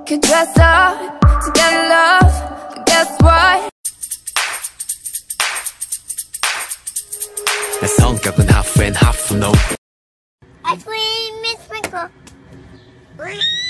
could dress up to get love, but guess what? 내 성격은 half and half no. Ice cream is sprinkle.